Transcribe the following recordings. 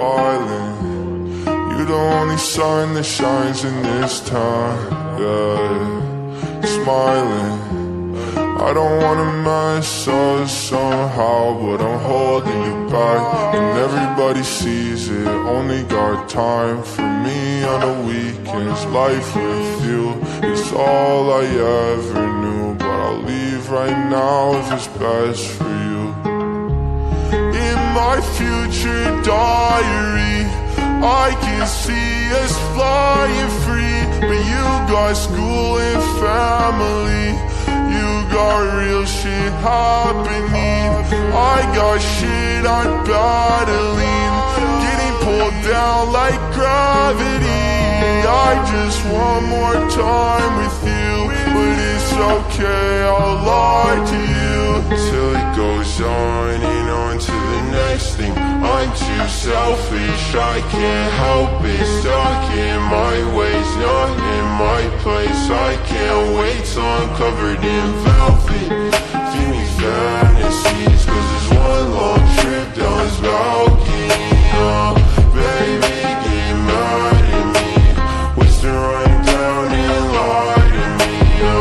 wildin'. You the only sign that shines in this town, yeah. Smiling, I don't wanna mess us somehow, but I'm holding you back, and everybody sees it. Only got time for me on the weekends. Life with you is all I ever knew, but I'll leave right now if it's best for you. In my future diary, I can see us flying free, but you got school and family. You got real shit happening. I got shit I'm battling, getting pulled down like gravity. I just want more time with you, but it's okay, I'll lie to you till it goes on and on to the next thing. I'm too selfish, I can't help it. Stuck in my ways, not in my place. I can't wait till I'm covered in velvet. Give me fantasies, cause it's one long trip down this balcony. Baby, get mad at me, wasting right down and lie to me.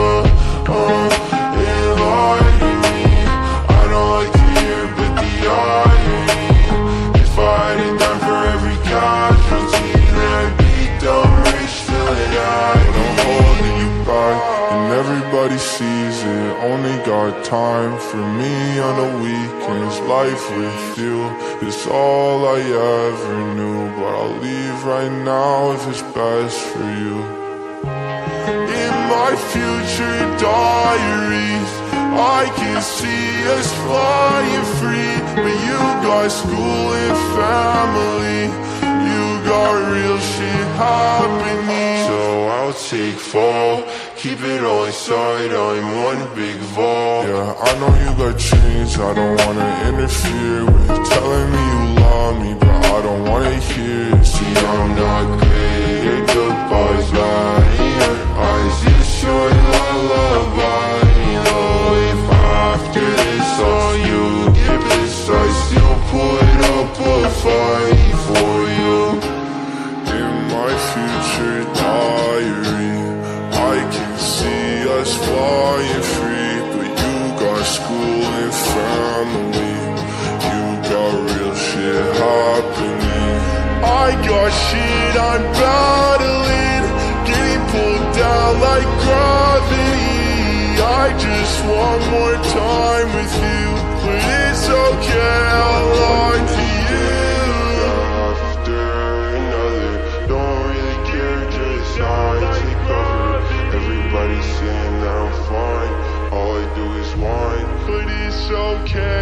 And lie to me. I don't like to hear, but the irony. If I had it done for every casualty, then I'd be dumb rich till it died. But I'm holding you back, and everybody sees it. Only got time for me on the weekends. Life with you is all I ever knew, but I'll leave right now if it's best for you. In my future diaries, I can see us flying free, but you got school and family. You got real shit happening. So I'll take fall, keep it all inside, I'm one big vault. Yeah, I know you got dreams I don't wanna interfere with, telling me you love me, but I don't wanna hear it. See, I'm not great, your goodbyes lie in your eyes, you short lullaby. Though if after this all you get pissed, I still put up a fight for you. In my future diary, I can see us flying free, but you got school and family. You got real shit happening. I got shit I'm battling, getting pulled down like gravity. I just want more time with you, but it's okay, I'll lie to you. After another, don't really care, just I take cover. Everybody's saying that I'm fine, all I do is whine, but it's okay.